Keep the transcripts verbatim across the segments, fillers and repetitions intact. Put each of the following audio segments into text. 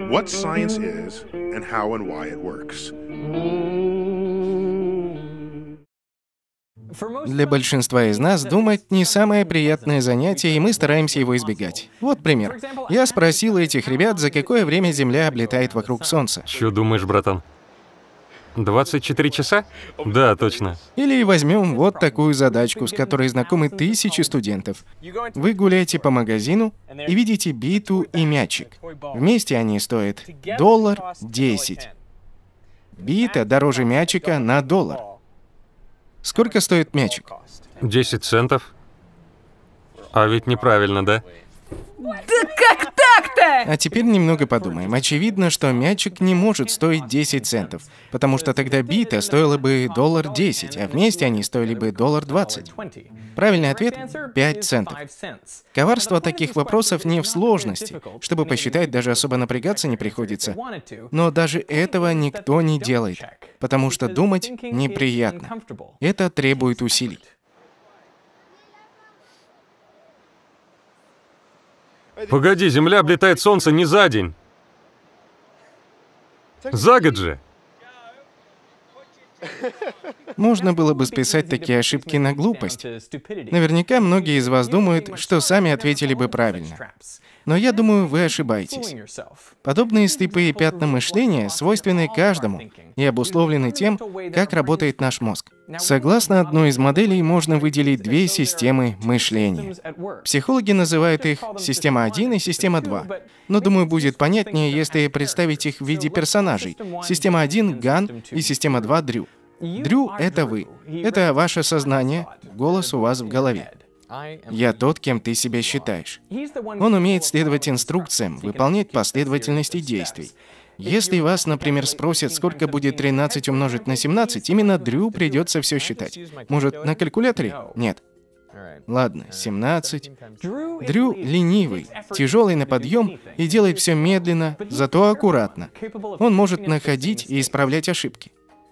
what science is and how and why it works. Для большинства из нас думать не самое приятное занятие, и мы стараемся его избегать. Вот пример. Я спросил этих ребят, за какое время Земля облетает вокруг Солнца. Чё думаешь, братан? двадцать четыре часа? Да, точно. Или возьмем вот такую задачку, с которой знакомы тысячи студентов. Вы гуляете по магазину и видите биту и мячик. Вместе они стоят доллар десять. Бита дороже мячика на доллар. Сколько стоит мячик? десять центов. А ведь неправильно, да? Да как так-то? А теперь немного подумаем. Очевидно, что мячик не может стоить десять центов, потому что тогда бита стоила бы доллар десять, а вместе они стоили бы доллар двадцать. Правильный ответ — пять центов. Коварство таких вопросов не в сложности. Чтобы посчитать, даже особо напрягаться не приходится. Но даже этого никто не делает, потому что думать неприятно. Это требует усилий. Погоди, Земля облетает Солнце не за день. За год же. Можно было бы списать такие ошибки на глупость. Наверняка многие из вас думают, что сами ответили бы правильно. Но я думаю, вы ошибаетесь. Подобные слепые пятна мышления свойственны каждому и обусловлены тем, как работает наш мозг. Согласно одной из моделей, можно выделить две системы мышления. Психологи называют их система один и система два. Но, думаю, будет понятнее, если представить их в виде персонажей. Система один — Ган и система два — Дрю. Дрю — это вы. Это ваше сознание, голос у вас в голове. Я тот, кем ты себя считаешь. Он умеет следовать инструкциям, выполнять последовательности действий. Если вас, например, спросят, сколько будет тринадцать умножить на семнадцать, именно Дрю придется все считать. Может, на калькуляторе? Нет. Ладно, семнадцать. Дрю ленивый, тяжелый на подъем и делает все медленно, зато аккуратно. Он может находить и исправлять ошибки.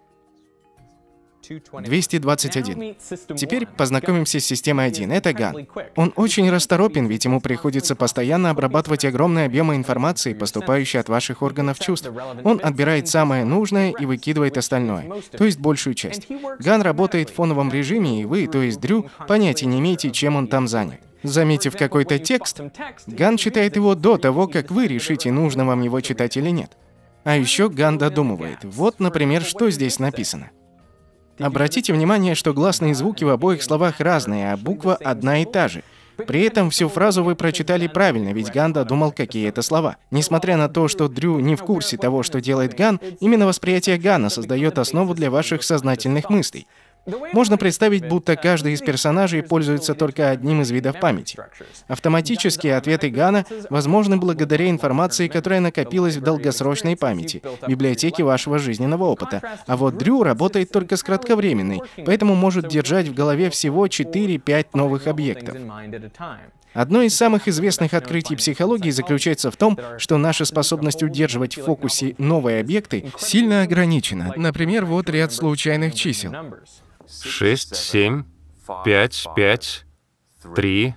двести двадцать один. Теперь познакомимся с системой один. Это Ган. Он очень расторопен, ведь ему приходится постоянно обрабатывать огромные объемы информации, поступающей от ваших органов чувств. Он отбирает самое нужное и выкидывает остальное, то есть большую часть. Ган работает в фоновом режиме, и вы, то есть Дрю, понятия не имеете, чем он там занят. Заметив какой-то текст, Ган читает его до того, как вы решите, нужно вам его читать или нет. А еще Ган додумывает. Вот, например, что здесь написано. Обратите внимание, что гласные звуки в обоих словах разные, а буква одна и та же. При этом всю фразу вы прочитали правильно, ведь Ган додумал, какие это слова. Несмотря на то, что Дрю не в курсе того, что делает Ган, именно восприятие Гана создает основу для ваших сознательных мыслей. Можно представить, будто каждый из персонажей пользуется только одним из видов памяти. Автоматические ответы Гана возможны благодаря информации, которая накопилась в долгосрочной памяти, библиотеке вашего жизненного опыта. А вот Дрю работает только с кратковременной, поэтому может держать в голове всего четыре-пять новых объектов. Одно из самых известных открытий психологии заключается в том, что наша способность удерживать в фокусе новые объекты сильно ограничена. Например, вот ряд случайных чисел. шесть, семь, пять, пять, три,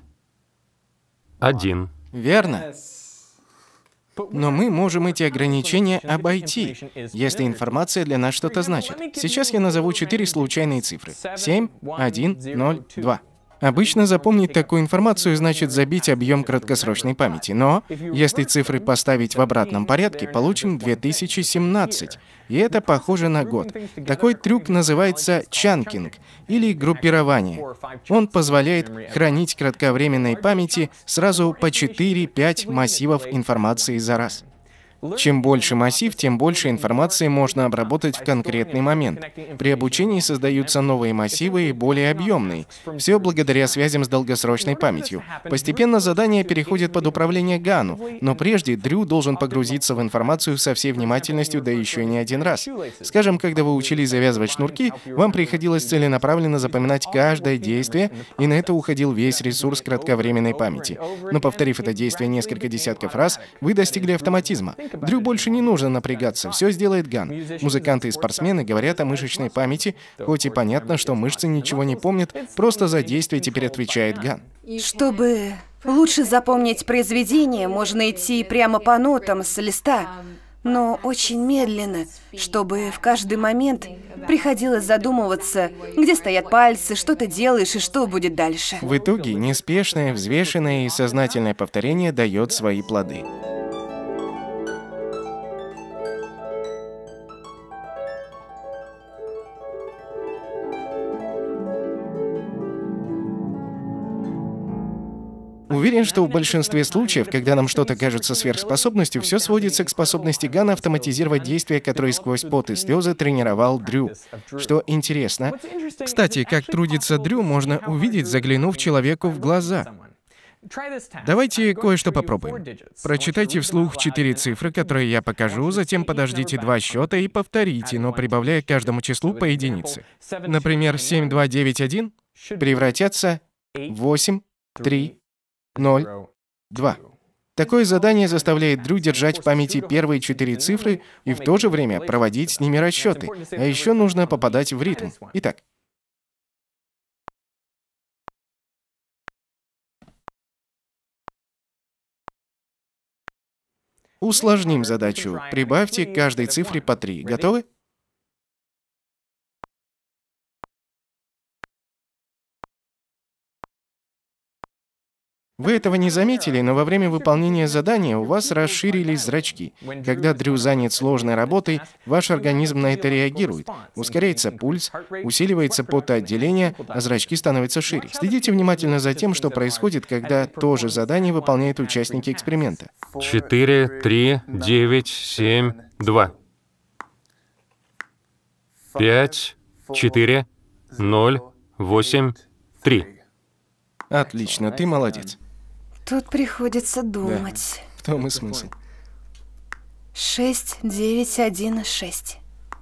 один. Верно. Но мы можем эти ограничения обойти, если информация для нас что-то значит. Сейчас я назову четыре случайные цифры. семь, один, ноль, два. Обычно запомнить такую информацию значит забить объем краткосрочной памяти. Но если цифры поставить в обратном порядке, получим две тысячи семнадцать. И это похоже на год. Такой трюк называется чанкинг или группирование. Он позволяет хранить кратковременной памяти сразу по четыре-пять массивов информации за раз. Чем больше массив, тем больше информации можно обработать в конкретный момент. При обучении создаются новые массивы и более объемные. Все благодаря связям с долгосрочной памятью. Постепенно задание переходит под управление Гану, но прежде Дрю должен погрузиться в информацию со всей внимательностью, да еще и не один раз. Скажем, когда вы учились завязывать шнурки, вам приходилось целенаправленно запоминать каждое действие, и на это уходил весь ресурс кратковременной памяти. Но повторив это действие несколько десятков раз, вы достигли автоматизма. Дрю больше не нужно напрягаться, все сделает Ган. Музыканты и спортсмены говорят о мышечной памяти, хоть и понятно, что мышцы ничего не помнят, просто за действие теперь отвечает Ган. Чтобы Лучше запомнить произведение можно идти прямо по нотам с листа, но очень медленно, чтобы в каждый момент приходилось задумываться, где стоят пальцы, что ты делаешь и что будет дальше. В итоге неспешное, взвешенное и сознательное повторение дает свои плоды. Уверен, что в большинстве случаев, когда нам что-то кажется сверхспособностью, все сводится к способности Гана автоматизировать действия, которые сквозь пот и слезы тренировал Дрю. Что интересно, кстати, как трудится Дрю, можно увидеть, заглянув человеку в глаза. Давайте кое-что попробуем. Прочитайте вслух четыре цифры, которые я покажу, затем подождите два счета и повторите, но прибавляя к каждому числу по единице. Например, семь, два, девять, один превратятся в восемь, три, ноль, два. Такое задание заставляет Дрю держать в памяти первые четыре цифры и в то же время проводить с ними расчеты. А еще нужно попадать в ритм. Итак. Усложним задачу. Прибавьте к каждой цифре по три. Готовы? Вы этого не заметили, но во время выполнения задания у вас расширились зрачки. Когда Дрю занят сложной работой, ваш организм на это реагирует. Ускоряется пульс, усиливается потоотделение, а зрачки становятся шире. Следите внимательно за тем, что происходит, когда то же задание выполняют участники эксперимента. четыре, три, девять, семь, два. пять, четыре, ноль, восемь, три. Отлично, ты молодец. Тут приходится думать. Да, в том и смысл. Шесть, девять, один, шесть.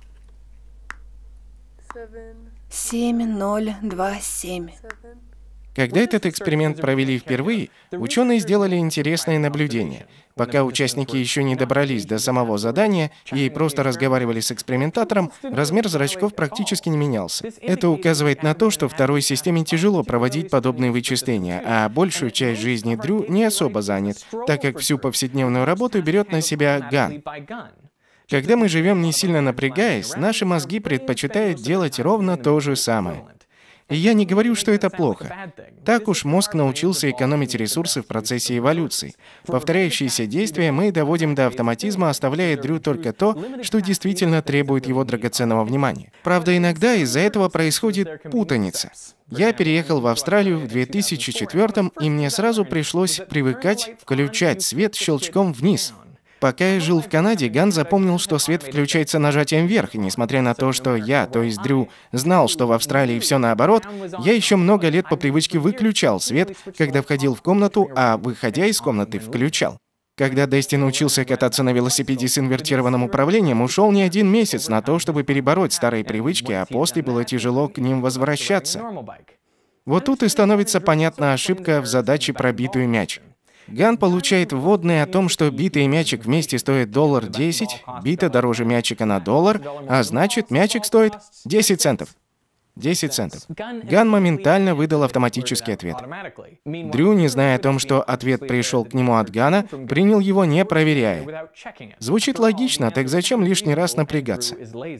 Семь, ноль, два, семь. Когда этот эксперимент провели впервые, ученые сделали интересное наблюдение. Пока участники еще не добрались до самого задания и просто разговаривали с экспериментатором, размер зрачков практически не менялся. Это указывает на то, что второй системе тяжело проводить подобные вычисления, а большую часть жизни Дрю не особо занят, так как всю повседневную работу берет на себя Ган. Когда мы живем не сильно напрягаясь, наши мозги предпочитают делать ровно то же самое. И я не говорю, что это плохо. Так уж мозг научился экономить ресурсы в процессе эволюции. Повторяющиеся действия мы доводим до автоматизма, оставляя Дрю только то, что действительно требует его драгоценного внимания. Правда, иногда из-за этого происходит путаница. Я переехал в Австралию в две тысячи четвёртом, и мне сразу пришлось привыкать включать свет щелчком вниз. Пока я жил в Канаде, Ган запомнил, что свет включается нажатием вверх, и несмотря на то, что я, то есть Дрю, знал, что в Австралии все наоборот, я еще много лет по привычке выключал свет, когда входил в комнату, а выходя из комнаты, включал. Когда Дести научился кататься на велосипеде с инвертированным управлением, ушел не один месяц на то, чтобы перебороть старые привычки, а после было тяжело к ним возвращаться. Вот тут и становится понятна ошибка в задаче про битую мяч. Ган получает вводные о том, что бита и мячик вместе стоят доллар десять, бита дороже мячика на доллар, а значит, мячик стоит десять центов. десять центов. Ган моментально выдал автоматический ответ. Дрю, не зная о том, что ответ пришел к нему от Гана, принял его, не проверяя. Звучит логично, так зачем лишний раз напрягаться?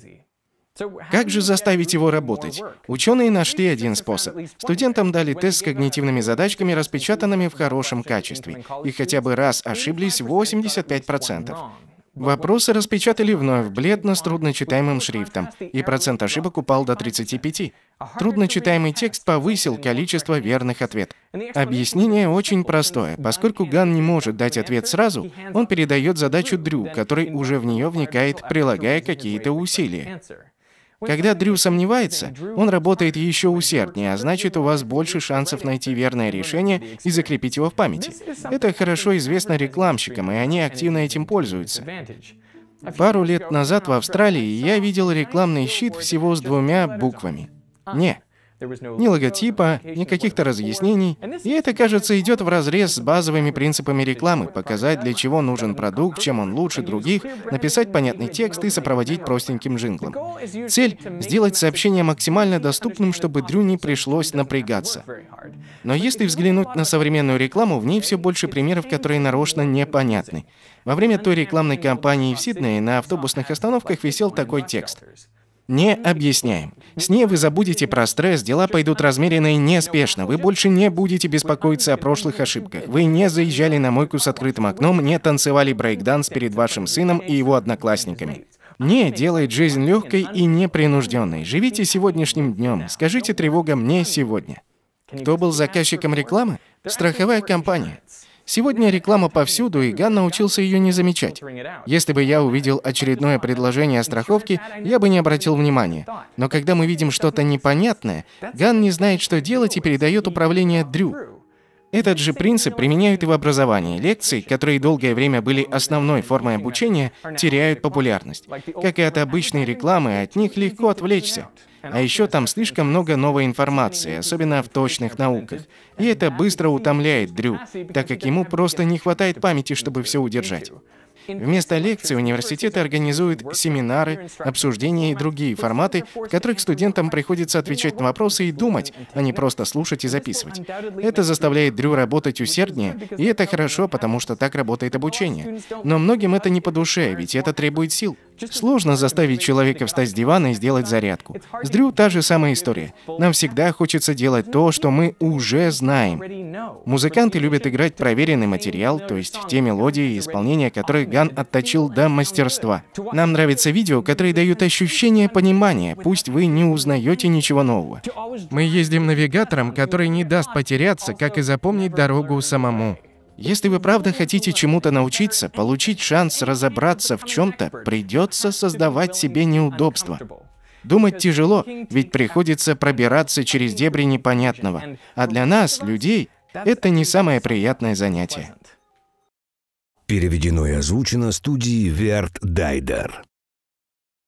Как же заставить его работать? Ученые нашли один способ. Студентам дали тест с когнитивными задачками, распечатанными в хорошем качестве. И хотя бы раз ошиблись восемьдесят пять процентов. Вопросы распечатали вновь бледно с трудночитаемым шрифтом, и процент ошибок упал до тридцати пяти. Трудночитаемый текст повысил количество верных ответов. Объяснение очень простое. Поскольку Ган не может дать ответ сразу, он передает задачу Дрю, который уже в нее вникает, прилагая какие-то усилия. Когда Дрю сомневается, он работает еще усерднее, а значит, у вас больше шансов найти верное решение и закрепить его в памяти. Это хорошо известно рекламщикам, и они активно этим пользуются. Пару лет назад в Австралии я видел рекламный щит всего с двумя буквами. «Не». Ни логотипа, ни каких-то разъяснений. И это, кажется, идет вразрез с базовыми принципами рекламы: показать, для чего нужен продукт, чем он лучше других, написать понятный текст и сопроводить простеньким джинглом. Цель — сделать сообщение максимально доступным, чтобы Дрю не пришлось напрягаться. Но если взглянуть на современную рекламу, в ней все больше примеров, которые нарочно непонятны. Во время той рекламной кампании в Сиднее на автобусных остановках висел такой текст: «Не объясняем. С ней вы забудете про стресс, дела пойдут размеренно и неспешно. Вы больше не будете беспокоиться о прошлых ошибках. Вы не заезжали на мойку с открытым окном, не танцевали брейк-данс перед вашим сыном и его одноклассниками. Не делает жизнь легкой и непринужденной. Живите сегодняшним днем. Скажите тревогам «не сегодня». Кто был заказчиком рекламы? Страховая компания. Сегодня реклама повсюду, и Ган научился ее не замечать. Если бы я увидел очередное предложение о страховке, я бы не обратил внимания. Но когда мы видим что-то непонятное, Ган не знает, что делать, и передает управление Дрю. Этот же принцип применяют и в образовании. Лекции, которые долгое время были основной формой обучения, теряют популярность. Как и от обычной рекламы, от них легко отвлечься. А еще там слишком много новой информации, особенно в точных науках. И это быстро утомляет Дрю, так как ему просто не хватает памяти, чтобы все удержать. Вместо лекций университеты организуют семинары, обсуждения и другие форматы, в которых студентам приходится отвечать на вопросы и думать, а не просто слушать и записывать. Это заставляет Дрю работать усерднее, и это хорошо, потому что так работает обучение. Но многим это не по душе, ведь это требует сил. Сложно заставить человека встать с дивана и сделать зарядку. С Дрю та же самая история. Нам всегда хочется делать то, что мы уже знаем. Музыканты любят играть проверенный материал, то есть те мелодии и исполнения, которые Ган отточил до мастерства. Нам нравятся видео, которые дают ощущение понимания, пусть вы не узнаете ничего нового. Мы ездим навигатором, который не даст потеряться, как и запомнить дорогу самому. Если вы правда хотите чему-то научиться, получить шанс разобраться в чем-то, придется создавать себе неудобства. Думать тяжело, ведь приходится пробираться через дебри непонятного. А для нас, людей, это не самое приятное занятие. Переведено и озвучено студией Верт Дайдер.